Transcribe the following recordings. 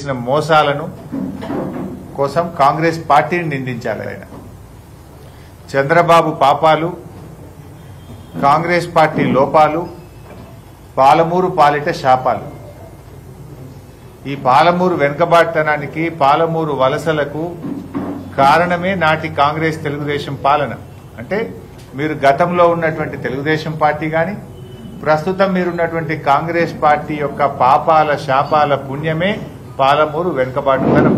చేసిన మోసాలను కోసం కాంగ్రెస్ పార్టీని నిందించాలి. ఆయన చంద్రబాబు పాపాలు, కాంగ్రెస్ పార్టీ లోపాలు, పాలమూరు పాలిట శాపాలు. ఈ పాలమూరు వెనుకబాటుతనానికి, పాలమూరు వలసలకు కారణమే నాటి కాంగ్రెస్ తెలుగుదేశం పాలన. అంటే మీరు గతంలో ఉన్నటువంటి తెలుగుదేశం పార్టీ కానీ ప్రస్తుతం మీరున్నటువంటి కాంగ్రెస్ పార్టీ యొక్క పాపాల శాపాల పుణ్యమే పాలమూరు వెనుకబాటుతనం.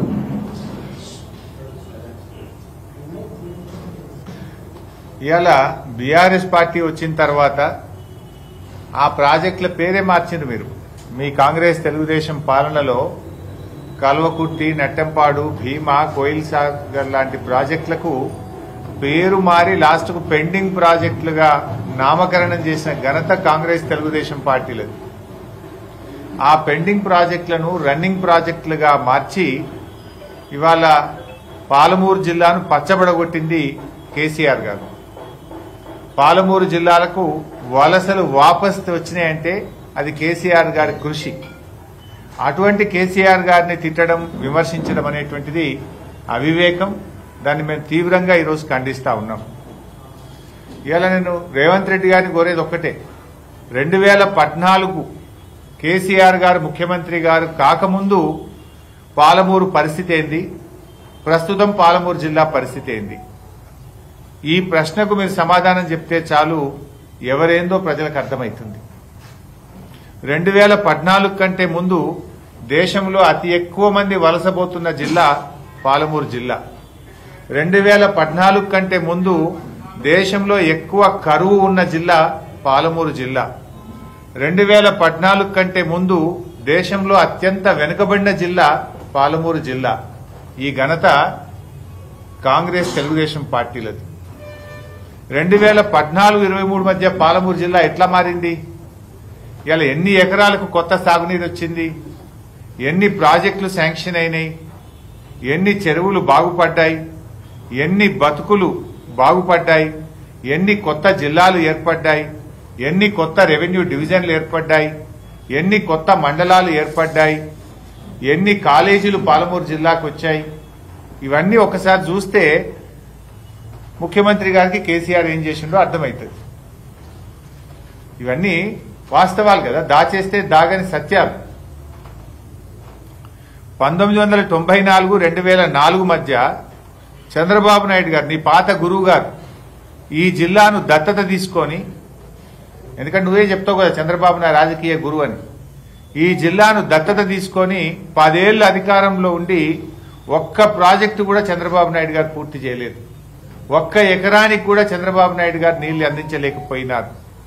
ఇవాళ బీఆర్ఎస్ పార్టీ వచ్చిన తర్వాత ఆ ప్రాజెక్టుల పేరే మార్చింది. మీరు మీ కాంగ్రెస్ తెలుగుదేశం పాలనలో కల్వకుర్తి, నట్టెంపాడు, భీమా, కోయిల్ సాగర్ లాంటి ప్రాజెక్టులకు పేరు మారి లాస్ట్కు పెండింగ్ ప్రాజెక్టులుగా నామకరణం చేసిన ఘనత కాంగ్రెస్ తెలుగుదేశం పార్టీలది. ఆ పెండింగ్ ప్రాజెక్టులను రన్నింగ్ ప్రాజెక్టులుగా మార్చి ఇవాళ పాలమూరు జిల్లాను పచ్చబడగొట్టింది కేసీఆర్ గారు. పాలమూరు జిల్లాలకు వలసలు వాపస్ వచ్చినాయంటే అది కేసీఆర్ గారి కృషి. అటువంటి కేసీఆర్ గారిని తిట్టడం, విమర్శించడం అనేటువంటిది అవివేకం. దాన్ని మేము తీవ్రంగా ఈరోజు ఖండిస్తా ఉన్నాం. ఇవాళ నేను రేవంత్ రెడ్డి గారిని కోరేది ఒక్కటే, 2014 కేసీఆర్ గారు ముఖ్యమంత్రి గారు కాకముందు పాలమూరు పరిస్థితి ఏంది, ప్రస్తుతం పాలమూరు జిల్లా పరిస్థితి ఏంది? ఈ ప్రశ్నకు మీరు సమాధానం చెప్తే చాలు, ఎవరేందో ప్రజలకు అర్థమవుతుంది. 2014 కంటే ముందు దేశంలో అతి ఎక్కువ మంది వలసపోతున్న జిల్లా పాలమూరు జిల్లా. 2014 కంటే ముందు దేశంలో ఎక్కువ కరువు ఉన్న జిల్లా పాలమూరు జిల్లా. 2014 కంటే ముందు దేశంలో అత్యంత వెనుకబడిన జిల్లా పాలమూరు జిల్లా. ఈ ఘనత కాంగ్రెస్ తెలుగుదేశం పార్టీలది. 2014-23 మధ్య పాలమూరు జిల్లా ఎట్లా మారింది? ఇలా ఎన్ని ఎకరాలకు కొత్త సాగునీరు వచ్చింది, ఎన్ని ప్రాజెక్టులు శాంక్షన్ అయినాయి, ఎన్ని చెరువులు బాగుపడ్డాయి, ఎన్ని బతుకులు బాగుపడ్డాయి, ఎన్ని కొత్త జిల్లాలు ఏర్పడ్డాయి, ఎన్ని కొత్త రెవెన్యూ డివిజన్లు ఏర్పడ్డాయి, ఎన్ని కొత్త మండలాలు ఏర్పడ్డాయి, ఎన్ని కాలేజీలు పాలమూరు జిల్లాకు వచ్చాయి. ఇవన్నీ ఒకసారి చూస్తే ముఖ్యమంత్రి గారికి కేసీఆర్ ఏం చేసిండో అర్థమవుతుంది. ఇవన్నీ వాస్తవాలు కదా, దాచేస్తే దాగని సత్యాలు. 1994-2004 మధ్య చంద్రబాబు నాయుడు గారు, నీ పాత గురువు గారు, ఈ జిల్లాను దత్తత తీసుకొని, ఎందుకంటే నువ్వే చెప్తావు కదా చంద్రబాబు నాయుడు రాజకీయ గురువు అని, ఈ జిల్లాను దత్తత తీసుకొని 10 ఏళ్లు అధికారంలో ఉండి ఒక్క ప్రాజెక్టు కూడా చంద్రబాబు నాయుడు గారు పూర్తి చేయలేదు. ఒక్క ఎకరానికి కూడా చంద్రబాబు నాయుడు గారు నీళ్లు అందించలేకపోయినారు.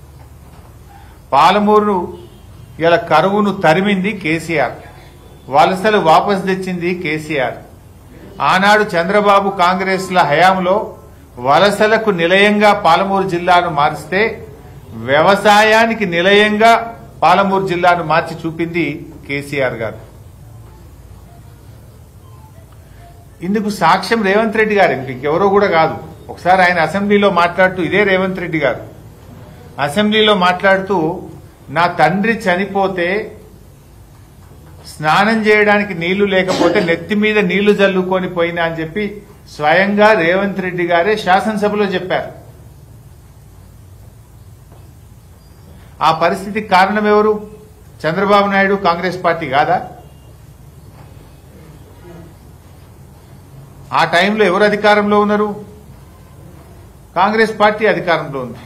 పాలమూరు ఇలా కరువును తరిమింది కేసీఆర్, వలసలు వాపసు తెచ్చింది కేసీఆర్. ఆనాడు చంద్రబాబు కాంగ్రెస్ల హయాంలో వలసలకు నిలయంగా పాలమూరు జిల్లాను మారిస్తే వ్యవసాయానికి నిలయంగా పాలమూరు జిల్లాను మార్చి చూపింది కేసీఆర్ గారు. ఇందుకు సాక్ష్యం రేవంత్ రెడ్డి గారు, ఇంకెవరో కూడా కాదు. ఒకసారి ఆయన అసెంబ్లీలో మాట్లాడుతూ, ఇదే రేవంత్ రెడ్డి గారు అసెంబ్లీలో మాట్లాడుతూ, నా తండ్రి చనిపోతే స్నానం చేయడానికి నీళ్లు లేకపోతే నెత్తి మీద నీళ్లు జల్లుకొని పోయినా అని చెప్పి స్వయంగా రేవంత్ రెడ్డి గారే శాసనసభలో చెప్పారు. ఆ పరిస్థితికి కారణం ఎవరు? చంద్రబాబు నాయుడు, కాంగ్రెస్ పార్టీ కాదా? ఆ టైంలో ఎవరు అధికారంలో ఉన్నారు? కాంగ్రెస్ పార్టీ అధికారంలో ఉంది.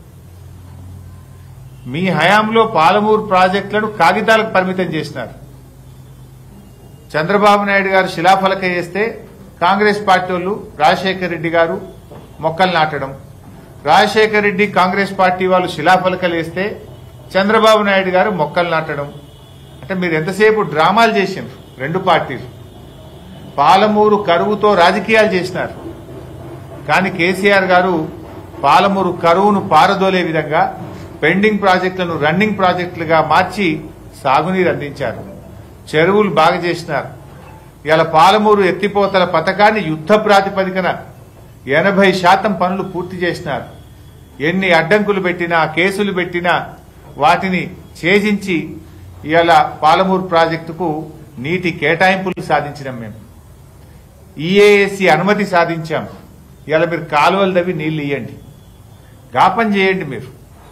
మీ హయాంలో పాలమూరు ప్రాజెక్టులను కాగితాలకు పరిమితం చేసినారు. చంద్రబాబు నాయుడు గారు శిలాఫలక వేస్తే కాంగ్రెస్ పార్టీ వాళ్ళు, రాజశేఖర రెడ్డి గారు మొక్కలు నాటడం, రాజశేఖర రెడ్డి కాంగ్రెస్ పార్టీ వాళ్ళు శిలాఫలకలు వేస్తే చంద్రబాబు నాయుడు గారు మొక్కలు నాటడం. అంటే మీరు ఎంతసేపు డ్రామాలు చేసిండ్రు రెండు పార్టీలు. పాలమూరు కరువుతో రాజకీయాలు చేసినారు. కానీ కేసీఆర్ గారు పాలమూరు కరువును పారదోలే విధంగా పెండింగ్ ప్రాజెక్టులను రన్నింగ్ ప్రాజెక్టులుగా మార్చి సాగునీరు అందించారు, చెరువులు బాగా చేసినారు. ఇలా పాలమూరు ఎత్తిపోతల పథకాన్ని యుద్ధ ప్రాతిపదికన 80% పనులు పూర్తి చేసినారు. ఎన్ని అడ్డంకులు పెట్టినా, కేసులు పెట్టినా వాటిని ఛేదించి ఇవాళ పాలమూరు ప్రాజెక్టుకు నీటి కేటాయింపులు సాధించినాం. మేము ఈఏఎస్సి అనుమతి సాధించాం. ఇలా మీరు కాలువలు తవ్వి నీళ్లు ఇవ్వండి, గాపం చేయండి. మీరు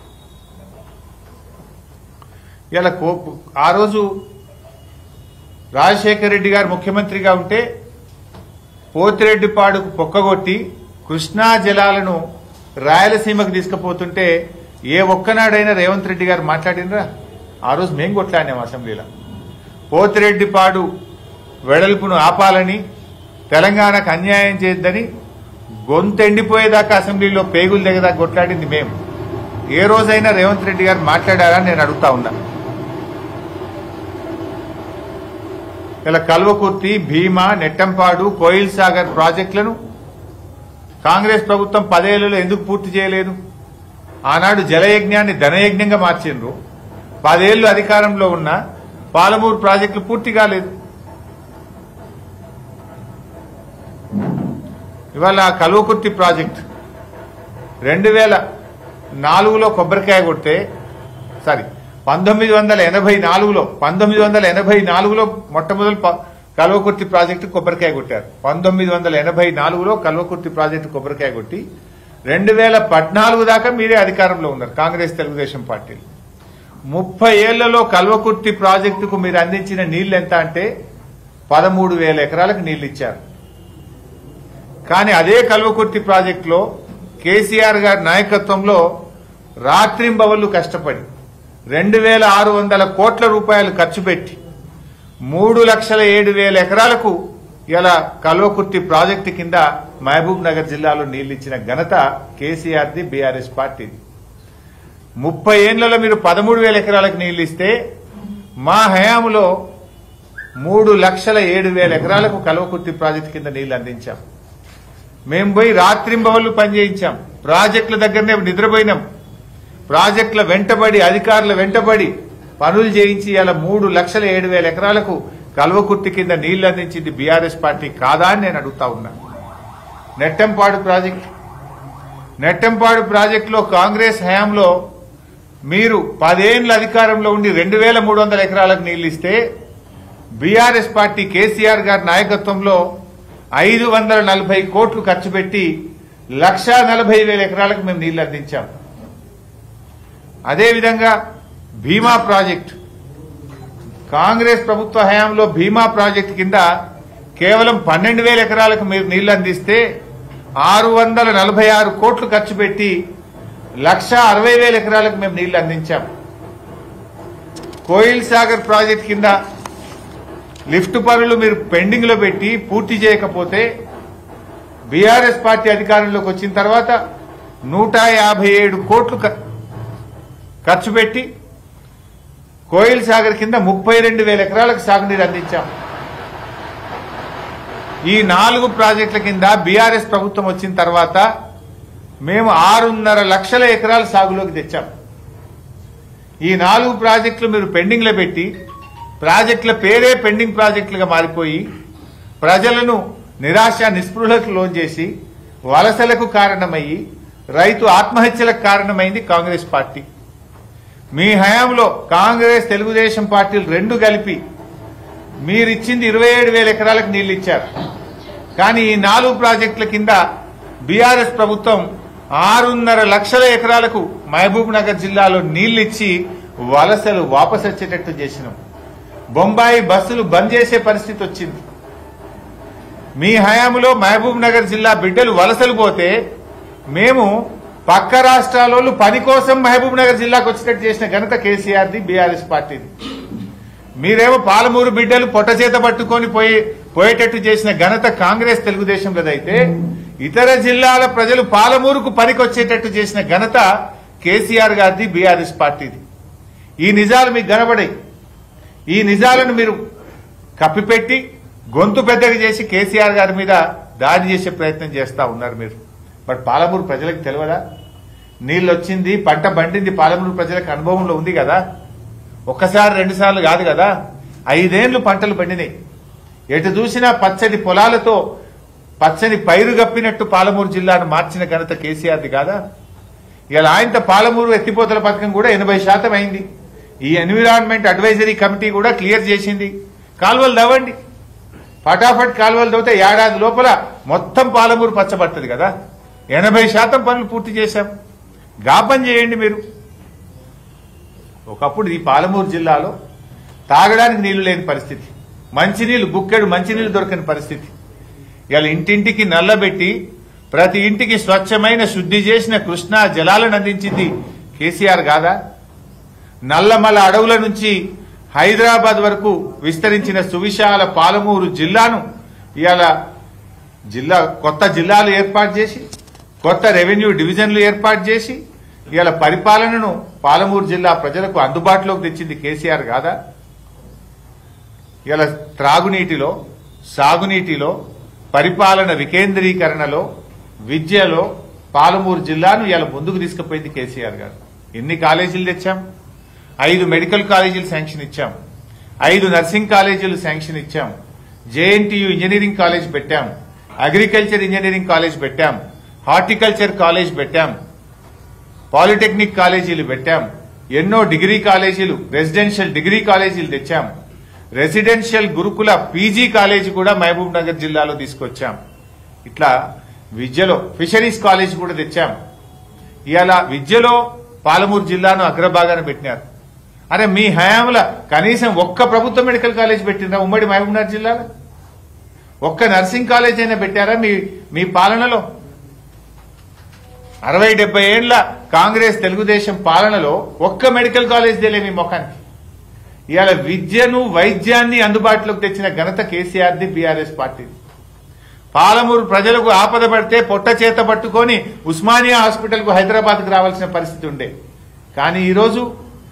ఇలా ఆ రోజు రాజశేఖర రెడ్డి గారు ముఖ్యమంత్రిగా ఉంటే పోతిరెడ్డిపాడుకు పొక్కగొట్టి కృష్ణా జలాలను రాయలసీమకు తీసుకుపోతుంటే ఏ ఒక్కనాడైనా రేవంత్ రెడ్డి గారు మాట్లాడినరా? ఆ రోజు మేము కొట్లాడినాం అసెంబ్లీలో. పోతిరెడ్డిపాడు వెడల్పును ఆపాలని, తెలంగాణకు అన్యాయం చేయొద్దని గొంతెండిపోయేదాకా అసెంబ్లీలో పేగులు దగ్గర కొట్లాడింది మేము. ఏ రోజైనా రేవంత్ రెడ్డి గారు మాట్లాడారని నేను అడుగుతా ఉన్నా. ఇలా కల్వకుర్తి, భీమా, నెట్టంపాడు, కోయిల్ సాగర్ ప్రాజెక్టులను కాంగ్రెస్ ప్రభుత్వం 10 ఏళ్లలో ఎందుకు పూర్తి చేయలేదు? ఆనాడు జలయజ్ఞాన్ని ధనయజ్ఞంగా మార్చిండ్రు. 10 ఏళ్లు అధికారంలో ఉన్న పాలమూరు ప్రాజెక్టులు పూర్తి కాలేదు. ఇవాళ కల్వకుర్తి ప్రాజెక్టు 2004లో కొబ్బరికాయ కొడితే, 1984లో మొట్టమొదటి కల్వకుర్తి ప్రాజెక్టు కొబ్బరికాయ కొట్టారు. 1984లో కల్వకుర్తి ప్రాజెక్టు కొబ్బరికాయ కొట్టి 2014 దాకా మీరే అధికారంలో ఉన్నారు, కాంగ్రెస్ తెలుగుదేశం పార్టీలు. 30 ఏళ్లలో కల్వకుర్తి ప్రాజెక్టుకు మీరు అందించిన నీళ్లు ఎంత అంటే 13,000 ఎకరాలకు నీళ్లు ఇచ్చారు. కానీ అదే కల్వకుర్తి ప్రాజెక్టులో కేసీఆర్ గారి నాయకత్వంలో రాత్రింబవళ్లు కష్టపడి 2,600 కోట్ల రూపాయలు ఖర్చు పెట్టి 3,07,000 ఎకరాలకు ఇలా కల్వకుర్తి ప్రాజెక్టు కింద మహబూబ్ నగర్ జిల్లాలో నీళ్లు ఇచ్చిన ఘనత కేసీఆర్ది, బీఆర్ఎస్ పార్టీది. 30 ఏళ్లలో మీరు 13,000 ఎకరాలకు నీళ్లు ఇస్తే మా హయాంలో 3,07,000 ఎకరాలకు కల్వకుర్తి ప్రాజెక్టు కింద నీళ్లు అందించాం. మేము పోయి రాత్రింబవళ్లు పనిచేయించాం. ప్రాజెక్టుల దగ్గరనే నిద్రపోయినాం. ప్రాజెక్టుల వెంటబడి, అధికారుల వెంటబడి పనులు చేయించి ఇలా 3,07,000 ఎకరాలకు కల్వకుర్తి కింద నీళ్లు అందించింది బీఆర్ఎస్ పార్టీ కాదా అని నేను అడుగుతా ఉన్నా. నెట్టంపాడు ప్రాజెక్టులో కాంగ్రెస్ హయాంలో మీరు 10 ఏళ్ల అధికారంలో ఉండి 2,300 ఎకరాలకు నీళ్లు ఇస్తే బీఆర్ఎస్ పార్టీ కేసీఆర్ గారి నాయకత్వంలో 540 కోట్లు ఖర్చు పెట్టి 1,40,000 ఎకరాలకు మేము నీళ్లు అందించాం. అదేవిధంగా భీమా ప్రాజెక్టు, కాంగ్రెస్ ప్రభుత్వ హయాంలో భీమా ప్రాజెక్టు కింద కేవలం 12,000 ఎకరాలకు మీరు నీళ్లు అందిస్తే 646 కోట్లు ఖర్చు పెట్టి 1,60,000 ఎకరాలకు మేము నీళ్లు అందించాం. కోయిల్ సాగర్ ప్రాజెక్టు కింద లిఫ్ట్ పనులు మీరు పెండింగ్ లో పెట్టి పూర్తి చేయకపోతే బీఆర్ఎస్ పార్టీ అధికారంలోకి వచ్చిన తర్వాత 157 కోట్లు ఖర్చు పెట్టి కోయిల్ సాగర్ కింద 32,000 ఎకరాలకు సాగునీరు అందించాం. ఈ 4 ప్రాజెక్టుల కింద బీఆర్ఎస్ ప్రభుత్వం వచ్చిన తర్వాత మేము 6.5 లక్షల ఎకరాల సాగులోకి తెచ్చాం. ఈ 4 ప్రాజెక్టులు మీరు పెండింగ్ లో పెట్టి ప్రాజెక్టుల పేరే పెండింగ్ ప్రాజెక్టులుగా మారిపోయి ప్రజలను నిరాశ నిస్పృహలకు లోన్ చేసి వలసలకు కారణమయ్యి రైతు ఆత్మహత్యలకు కారణమైంది కాంగ్రెస్ పార్టీ. మీ హయాంలో కాంగ్రెస్ తెలుగుదేశం పార్టీలు రెండు కలిపి మీరిచ్చింది 27,000 ఎకరాలకు నీళ్లు ఇచ్చారు. కానీ ఈ 4 ప్రాజెక్టుల కింద బీఆర్ఎస్ ప్రభుత్వం 6.5 లక్షల ఎకరాలకు మహబూబ్ నగర్ జిల్లాలో నీళ్లు ఇచ్చి వలసలు వాపసు వచ్చేటట్టు చేసినాం. బొంబాయి బస్సులు బంద్ చేసే పరిస్థితి వచ్చింది. మీ హయాంలో మహబూబ్ నగర్ జిల్లా బిడ్డలు వలసలు పోతే మేము పక్క రాష్ట్రాల పని కోసం మహబూబ్ నగర్ జిల్లాకు వచ్చేటట్టు చేసిన ఘనత కేసీఆర్ది, బీఆర్ఎస్ పార్టీది. మీరేమో పాలమూరు బిడ్డలు పొట్ట చేత పట్టుకొని పోయేటట్టు చేసిన ఘనత కాంగ్రెస్ తెలుగుదేశంలోదైతే ఇతర జిల్లాల ప్రజలు పాలమూరుకు పనికొచ్చేటట్టు చేసిన ఘనత కేసీఆర్ గారిది, బీఆర్ఎస్ పార్టీది. ఈ నిజాలు మీకు కనబడాయి. ఈ నిజాలను మీరు కప్పిపెట్టి గొంతు పెద్దగా చేసి కేసీఆర్ గారి మీద దాడి చేసే ప్రయత్నం చేస్తా ఉన్నారు మీరు. బట్ పాలమూరు ప్రజలకు తెలియదా? నీళ్ళు వచ్చింది, పంట పండింది, పాలమూరు ప్రజలకు అనుభవంలో ఉంది కదా. ఒక్కసారి 2 సార్లు కాదు కదా, 5 ఏళ్లు పంటలు పండినాయి. ఎటు చూసినా పచ్చని పొలాలతో పచ్చని పైరు గప్పినట్టు పాలమూరు జిల్లాను మార్చిన ఘనత కేసీఆర్ది కాదా? ఇలా ఆయనతో పాలమూరు ఎత్తిపోతల పథకం కూడా 80% అయింది. ఈ ఎన్విరాన్మెంట్ అడ్వైజరీ కమిటీ కూడా క్లియర్ చేసింది. కాలువలు దవ్వండి, ఫటాఫట్ కాలువలు దవ్వితే ఏడాది లోపల మొత్తం పాలమూరు పచ్చబడుతుంది కదా. 80% పనులు పూర్తి చేశాం. గాపం చేయండి మీరు. ఒకప్పుడు ఈ పాలమూరు జిల్లాలో తాగడానికి నీళ్లు లేని పరిస్థితి, మంచినీళ్లు బుక్కెడు మంచినీళ్లు దొరకని పరిస్థితి. ఇవాళ ఇంటింటికి నల్లబెట్టి ప్రతి ఇంటికి స్వచ్ఛమైన శుద్ధి చేసిన కృష్ణా జలాలను అందించింది కేసీఆర్ కాదా? నల్లమల అడవుల నుంచి హైదరాబాద్ వరకు విస్తరించిన సువిశాల పాలమూరు జిల్లాను ఇవాళ కొత్త జిల్లాలు ఏర్పాటు చేసి, కొత్త రెవెన్యూ డివిజన్లు ఏర్పాటు చేసి ఇవాళ పరిపాలనను పాలమూరు జిల్లా ప్రజలకు అందుబాటులోకి తెచ్చింది కేసీఆర్ కాదా? ఇవాళ త్రాగునీటిలో, సాగునీటిలో, పరిపాలన వికేంద్రీకరణలో, విద్యలో పాలమూరు జిల్లాను ఇవాళ ముందుకు తీసుకుపోయింది కేసీఆర్ గారు. ఎన్ని కాలేజీలు తెచ్చాం? 5 మెడికల్ కాలేజీలు శాంక్షన్ ఇచ్చాం, 5 నర్సింగ్ కాలేజీలు శాంక్షన్ ఇచ్చాం, జేఎన్టీయూ ఇంజనీరింగ్ కాలేజ్ పెట్టాం, అగ్రికల్చర్ ఇంజనీరింగ్ కాలేజ్ పెట్టాం, హార్టికల్చర్ కాలేజ్ పెట్టాం, పాలిటెక్నిక్ కాలేజీలు పెట్టాం, ఎన్నో డిగ్రీ కాలేజీలు, రెసిడెన్షియల్ డిగ్రీ కాలేజీలు తెచ్చాం, రెసిడెన్షియల్ గురుకుల పీజీ కాలేజీ కూడా మహబూబ్ నగర్ జిల్లాలో తీసుకొచ్చాం. ఇట్లా విద్యలో ఫిషరీస్ కాలేజ్ కూడా తెచ్చాం. ఇవాళ విద్యలో పాలమూరు జిల్లాను అగ్రభాగాన పెట్టినారు. అరే మీ హయాంలో కనీసం ఒక్క ప్రభుత్వ మెడికల్ కాలేజ్ పెట్టినరా ఉమ్మడి మహబూబ్ నగర్ జిల్లాలో? ఒక్క నర్సింగ్ కాలేజ్ అయినా పెట్టారా మీ పాలనలో? 60-70 ఏళ్ల కాంగ్రెస్ తెలుగుదేశం పాలనలో ఒక్క మెడికల్ కాలేజ్ దేలే మీ ముఖానికి. ఇవాళ విద్యను, వైద్యాన్ని అందుబాటులోకి తెచ్చిన ఘనత కేసీఆర్ది, బీఆర్ఎస్ పార్టీది. పాలమూరు ప్రజలకు ఆపద పడితే పొట్ట చేత పట్టుకొని ఉస్మానియా హాస్పిటల్కు హైదరాబాద్కు రావాల్సిన పరిస్థితి ఉండే. కానీ ఈరోజు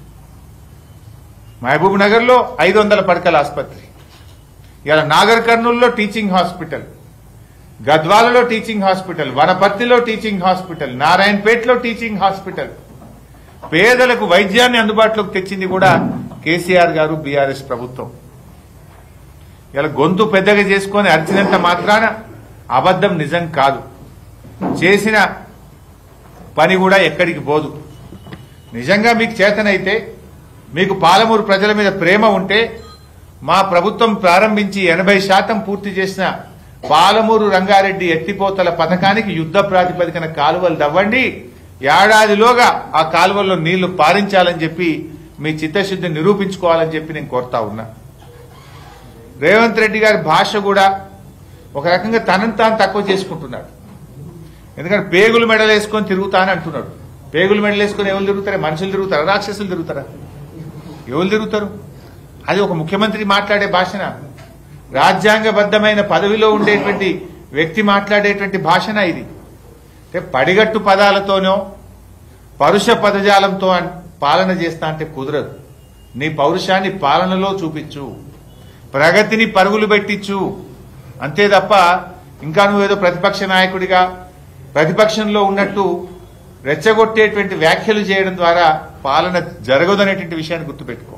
మహబూబ్ నగర్లో 500 పడకల ఆసుపత్రి, ఇవాళ నాగర్ కర్నూలులో టీచింగ్ హాస్పిటల్, గద్వాలలో టీచింగ్ హాస్పిటల్, వనపర్తిలో టీచింగ్ హాస్పిటల్, నారాయణపేటలో టీచింగ్ హాస్పిటల్. పేదలకు వైద్యాన్ని అందుబాటులోకి తెచ్చింది కూడా కేసీఆర్ గారు, బీఆర్ఎస్ ప్రభుత్వం. ఇలా గొంతు పెద్దగా చేసుకొని అరిచినంత మాత్రాన అబద్ధం నిజం కాదు. చేసిన పని కూడా ఎక్కడికి పోదు. నిజంగా మీకు చేతనైతే, మీకు పాలమూరు ప్రజల మీద ప్రేమ ఉంటే, మా ప్రభుత్వం ప్రారంభించి 80% పూర్తి చేసిన పాలమూరు రంగారెడ్డి ఎత్తిపోతల పథకానికి యుద్ధ ప్రాతిపదికన కాలువలు దవ్వండి. ఏడాదిలోగా ఆ కాలువల్లో నీళ్లు పారించాలని చెప్పి మీ చిత్తశుద్ధిని నిరూపించుకోవాలని చెప్పి నేను కోరుతా ఉన్నా. రేవంత్ రెడ్డి గారి భాష కూడా ఒక రకంగా తనను తాను తక్కువ చేసుకుంటున్నాడు. ఎందుకంటే పేగులు మెడలు వేసుకొని తిరుగుతానని అంటున్నాడు. పేగులు మెడలు వేసుకొని ఎవరు తిరుగుతారా? మనుషులు తిరుగుతారా? రాక్షసులు తిరుగుతారా? ఎవరు తిరుగుతారు? అది ఒక ముఖ్యమంత్రి మాట్లాడే భాషన? రాజ్యాంగబద్ధమైన పదవిలో ఉండేటువంటి వ్యక్తి మాట్లాడేటువంటి భాషన ఇది? అంటే పడిగట్టు పదాలతోనో పరుష పదజాలంతో పాలన చేస్తా అంటే కుదరదు. నీ పౌరుషాన్ని పాలనలో చూపించు, ప్రగతిని పరుగులు పెట్టించు. అంతే తప్ప ఇంకా నువ్వేదో ప్రతిపక్ష నాయకుడిగా ప్రతిపక్షంలో ఉన్నట్టు రెచ్చగొట్టేటువంటి వ్యాఖ్యలు చేయడం ద్వారా పాలన జరగదనేటువంటి విషయాన్ని గుర్తుపెట్టుకో.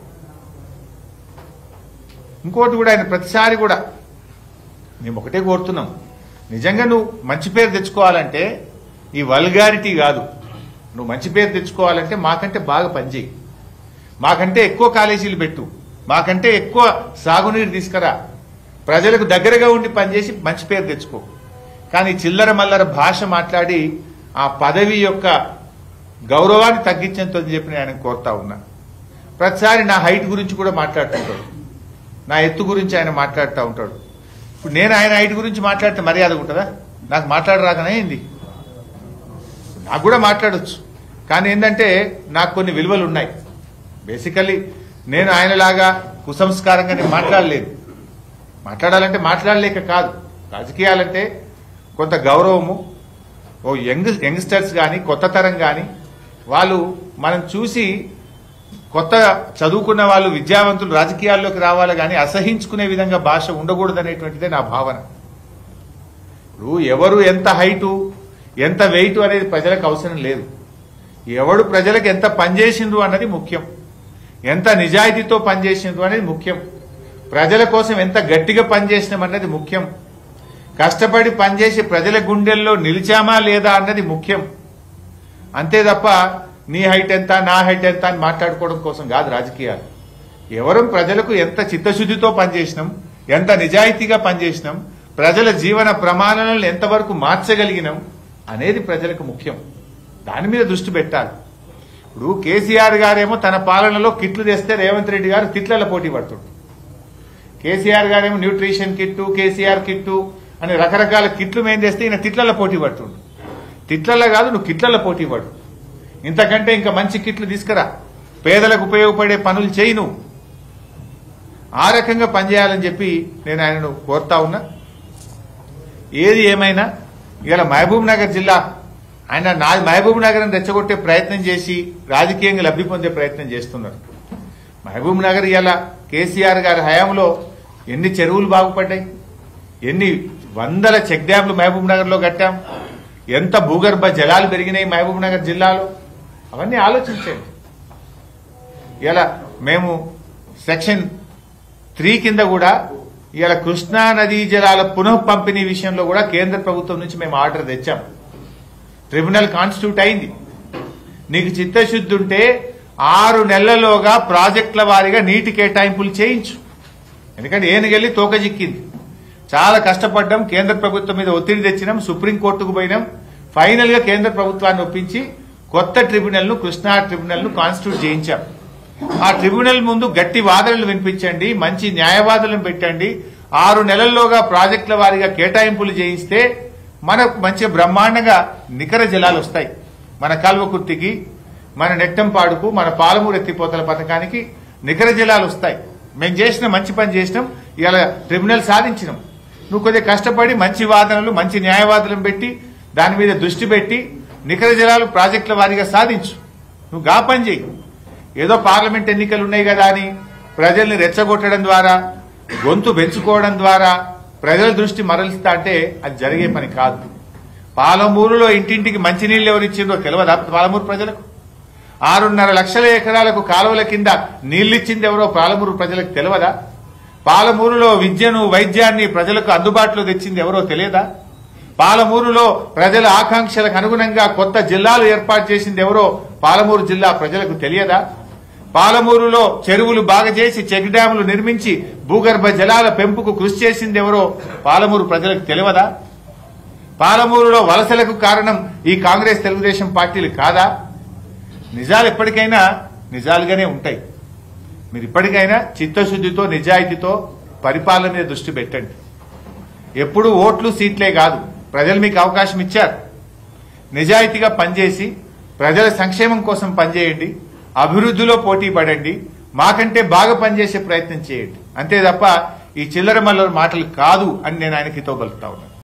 ఇంకోటి కూడా ఆయన ప్రతిసారి కూడా మేము ఒకటే కోరుతున్నాం, నిజంగా నువ్వు మంచి పేరు తెచ్చుకోవాలంటే ఈ వల్గారిటీ కాదు. నువ్వు మంచి పేరు తెచ్చుకోవాలంటే మాకంటే బాగా పనిచేయి, మాకంటే ఎక్కువ కాలేజీలు పెట్టు, మాకంటే ఎక్కువ సాగునీరు తీసుకురా, ప్రజలకు దగ్గరగా ఉండి పనిచేసి మంచి పేరు తెచ్చుకో. కానీ చిల్లర మల్లర భాష మాట్లాడి ఆ పదవి యొక్క గౌరవాన్ని తగ్గించని చెప్పి నేను ఆయన కోరుతా ఉన్నా. ప్రతిసారి నా హైట్ గురించి కూడా మాట్లాడుతుంటాడు, నా ఎత్తు గురించి ఆయన మాట్లాడుతూ ఉంటాడు. ఇప్పుడు నేను ఆయన హైట్ గురించి మాట్లాడితే మర్యాద ఉంటుందా? నాకు మాట్లాడరాకనే ఏంది? నాకు కూడా మాట్లాడొచ్చు, కానీ ఏంటంటే నాకు కొన్ని విలువలు ఉన్నాయి. బేసికల్లీ నేను ఆయనలాగా కుసంస్కారంగా నేను మాట్లాడలేదు. మాట్లాడాలంటే మాట్లాడలేక కాదు, రాజకీయాలంటే కొంత గౌరవము. ఓ యంగ్స్టర్స్ కానీ కొత్త తరం కానీ వాళ్ళు మనం చూసి కొత్త చదువుకున్న వాళ్ళు విద్యావంతులు రాజకీయాల్లోకి రావాలి, కానీ అసహించుకునే విధంగా భాష ఉండకూడదు అనేటువంటిదే నా భావన. ఇప్పుడు ఎవరు ఎంత హైటు ఎంత వెయిట్ అనేది ప్రజలకు అవసరం లేదు. ఎవడు ప్రజలకు ఎంత పనిచేసిండ్రు అన్నది ముఖ్యం, ఎంత నిజాయితీతో పనిచేసిండ్రు అనేది ముఖ్యం, ప్రజల కోసం ఎంత గట్టిగా పనిచేసినాం అన్నది ముఖ్యం, కష్టపడి పనిచేసి ప్రజల గుండెల్లో నిలిచామా లేదా అన్నది ముఖ్యం. అంతే తప్ప నీ హైట్ ఎంత నా హైట్ ఎంత అని మాట్లాడుకోవడం కోసం కాదు రాజకీయాలు. ఎవరం ప్రజలకు ఎంత చిత్తశుద్ధితో పనిచేసినాం, ఎంత నిజాయితీగా పనిచేసినాం, ప్రజల జీవన ప్రమాణాలను ఎంతవరకు మార్చగలిగినాం అనేది ప్రజలకు ముఖ్యం. దాని మీద దృష్టి పెట్టాలి. ఇప్పుడు కేసీఆర్ గారేమో తన పాలనలో కిట్లు తెస్తే రేవంత్ రెడ్డి గారు తిట్లలో పోటీ పడుతుండ్రు. కేసీఆర్ గారేమో న్యూట్రిషన్ కిట్టు, కేసీఆర్ కిట్టు అని రకరకాల కిట్లు మేము తెస్తే ఈయన తిట్లలో పోటీ పడుతుండు. తిట్లలో కాదు, నువ్వు కిట్లలో పోటీ పడు. ఇంతకంటే ఇంకా మంచి కిట్లు తీసుకురా, పేదలకు ఉపయోగపడే పనులు చేయి. నువ్వు ఆ రకంగా పనిచేయాలని చెప్పి నేను ఆయనను కోరుతా ఉన్నా. ఏది ఏమైనా ఇవాళ మహబూబ్ నగర్ జిల్లా ఆయన మహబూబ్ నగర్ని రెచ్చగొట్టే ప్రయత్నం చేసి రాజకీయంగా లబ్ధి పొందే ప్రయత్నం చేస్తున్నారు. మహబూబ్ నగర్ ఇవాళ కేసీఆర్ గారి హయాంలో ఎన్ని చెరువులు బాగుపడ్డాయి, ఎన్ని వందల చెక్ డ్యాంలు మహబూబ్ నగర్ లో కట్టాం, ఎంత భూగర్భ జలాలు పెరిగినాయి మహబూబ్ నగర్ జిల్లాలో, అవన్నీ ఆలోచించండి. ఇలా మేము సెక్షన్ 3 కింద కూడా ఇలా కృష్ణా నదీ జలాల పునః పంపిణీ విషయంలో కూడా కేంద్ర ప్రభుత్వం నుంచి మేము ఆర్డర్ తెచ్చాం. ట్రిబ్యునల్ కాన్స్టిట్యూట్ అయింది. నీకు చిత్తశుద్ధి ఉంటే 6 నెలల్లోగా ప్రాజెక్టుల వారీగా నీటి కేటాయింపులు చేయించు. ఎందుకంటే ఏనుగెళ్లి తోక చిక్కింది. చాలా కష్టపడ్డాం, కేంద్ర ప్రభుత్వం మీద ఒత్తిడి తెచ్చినాం, సుప్రీంకోర్టుకు పోయినాం. ఫైనల్ గా కేంద్ర ప్రభుత్వాన్ని ఒప్పించి కొత్త ట్రిబ్యునల్ ను, కృష్ణా ట్రిబ్యునల్ ను కాన్స్టిట్యూట్ చేయించాం. ఆ ట్రిబ్యునల్ ముందు గట్టి వాదనలు వినిపించండి, మంచి న్యాయవాదులను పెట్టండి. 6 నెలల్లోగా ప్రాజెక్టుల వారీగా కేటాయింపులు చేయిస్తే మనకు మంచి బ్రహ్మాండంగా నికర జలాలు వస్తాయి. మన కల్వకుర్తికి, మన నెట్టంపాడుకు, మన పాలమూరు ఎత్తిపోతల పథకానికి నికర జలాలు వస్తాయి. మేము చేసిన మంచి పని చేసినాం, ఇలా ట్రిబ్యునల్ సాధించినాం. నువ్వు కొద్దిగా కష్టపడి మంచి వాదనలు, మంచి న్యాయవాదులను పెట్టి దాని మీద దృష్టి పెట్టి నికర జలాలు ప్రాజెక్టుల వారీగా సాధించు. నువ్వు గా పని చేయి. ఏదో పార్లమెంట్ ఎన్నికలు ఉన్నాయి కదా అని ప్రజల్ని రెచ్చగొట్టడం ద్వారా, గొంతు పెంచుకోవడం ద్వారా ప్రజల దృష్టి మరలిస్తా అంటే అది జరిగే పని కాదు. పాలమూరులో ఇంటింటికి మంచినీళ్లు ఎవరిచ్చిందో తెలియదా పాలమూరు ప్రజలకు? 6.5 లక్షల ఎకరాలకు కాలువల కింద నీళ్లిచ్చింది ఎవరో పాలమూరు ప్రజలకు తెలియదా? పాలమూరులో విద్యను, వైద్యాన్ని ప్రజలకు అందుబాటులో తెచ్చింది ఎవరో తెలియదా? పాలమూరులో ప్రజల ఆకాంక్షలకు అనుగుణంగా కొత్త జిల్లాలు ఏర్పాటు చేసింది ఎవరో పాలమూరు జిల్లా ప్రజలకు తెలియదా? పాలమూరులో చెరువులు బాగా చేసి చెక్ డ్యాములు నిర్మించి భూగర్భ జలాల పెంపుకు కృషి చేసింది ఎవరో పాలమూరు ప్రజలకు తెలియదా? పాలమూరులో వలసలకు కారణం ఈ కాంగ్రెస్, తెలుగుదేశం పార్టీలు కాదా? నిజాలు ఎప్పటికైనా నిజాలుగానే ఉంటాయి. మీరు ఇప్పటికైనా చిత్తశుద్ధితో, నిజాయితీతో పరిపాలన మీద దృష్టి పెట్టండి. ఎప్పుడు ఓట్లు, సీట్లే కాదు. ప్రజలు మీకు అవకాశం ఇచ్చారు. నిజాయితీగా పనిచేసి ప్రజల సంక్షేమం కోసం పనిచేయండి, అభివృద్ధిలో పోటీ పడండి, మాకంటే బాగా పనిచేసే ప్రయత్నం చేయండి. అంతే తప్ప ఈ చిల్లర మల్లర మాటలు కాదు అని నేను ఆయనకి హితవు పలుకుతా ఉన్నాను.